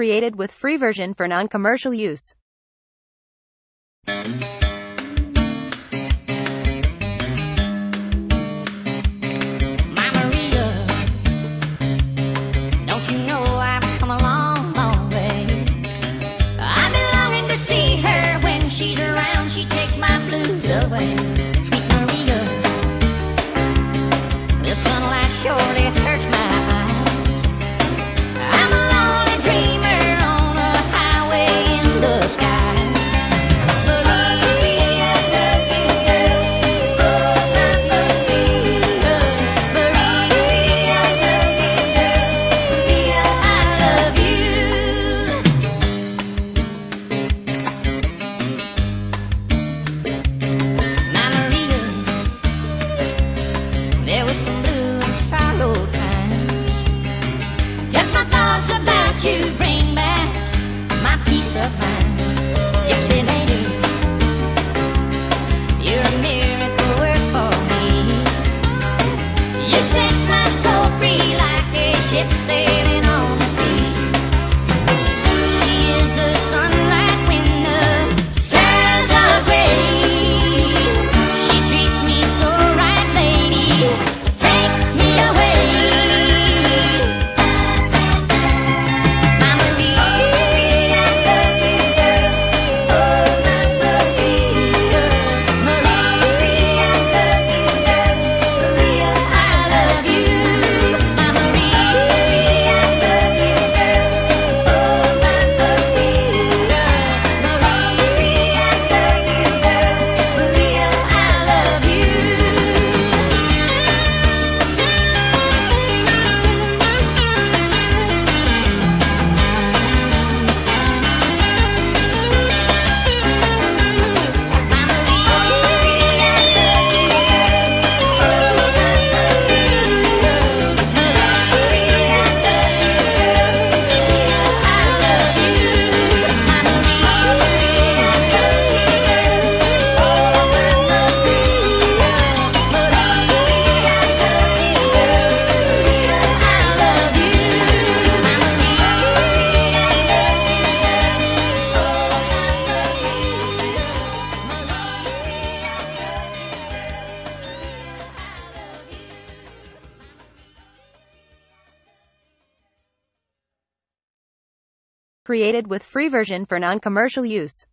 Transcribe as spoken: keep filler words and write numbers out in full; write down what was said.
Created with free version for non-commercial use. My Maria, don't you know I've come a long, long way? I've been longing to see her. When she's around, she takes my blues away. Sweet Maria, the sunlight surely hurts my eyes. I'm a lonely dreamer on a highway in the sky. Maria, I love you, girl. Oh, my Maria. Maria, I love you, girl. Maria, I love you. My Maria, there was some blue and sorrow times. Just my thoughts about you bring back my peace of mind. Gypsy lady, you're a miracle work for me. You set my soul free like a ship sailing on the sea. She is the sunlight when the skies are gray. She treats me so right, lady. Take me away. My Maria, I love you, girl. Oh, my Maria. Maria, I love you, girl. Maria, I love you. My Maria, I love you, girl. Oh, my Maria. Maria, I love you, girl. Maria, I love you. Created with free version for non-commercial use.